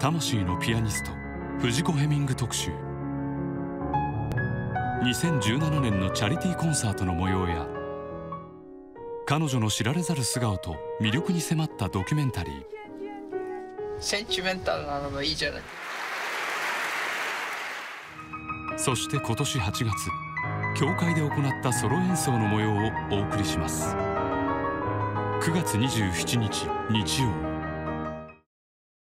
魂のピアニスト藤子ヘミング特集。2017年のチャリティーコンサートの模様や彼女の知られざる素顔と魅力に迫ったドキュメンタリー。 センチメンタルなのもいいじゃない。 そして今年8月、教会で行ったソロ演奏の模様をお送りします。9月27日日曜。